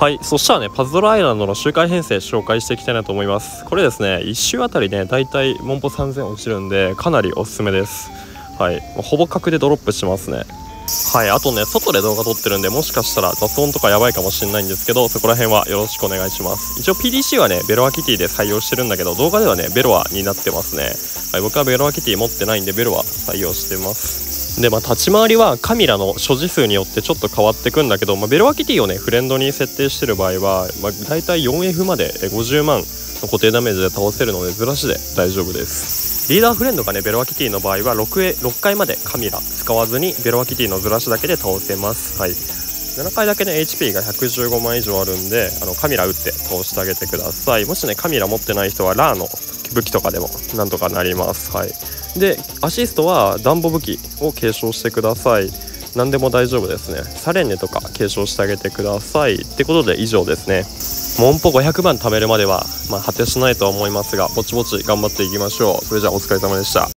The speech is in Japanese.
はい、そしたらねパズドラアイランドの周回編成紹介していきたいなと思います。これですね1周あたりねだいたいモンポ3000落ちるんでかなりおすすめです。はい、ほぼ角でドロップしますね。はい、あとね外で動画撮ってるんでもしかしたら雑音とかやばいかもしれないんですけど、そこら辺はよろしくお願いします。一応 PDC はねベロアキティで採用してるんだけど、動画ではねベロアになってますね。はい、僕はベロアキティ持ってないんでベロア採用してます。で立ち回りはカミラの所持数によってちょっと変わってくんだけど、ベロアキティをねフレンドに設定してる場合は、だいたい 4F まで50万の固定ダメージで倒せるのでずらしで大丈夫です。リーダーフレンドがねベロアキティの場合は 6回までカミラ使わずにベロアキティのずらしだけで倒せます。はい、7回だけね HP が115万以上あるんでカミラ打って倒してあげてください。もしねカミラ持ってない人はラーの武器とかでもなんとかなります。はい、でアシストはダンボ武器を継承してください。何でも大丈夫ですね。サレンネとか継承してあげてくださいってことで以上ですね。モンポ500番貯めるまでは果てしないとは思いますがぼちぼち頑張っていきましょう。それじゃあお疲れ様でした。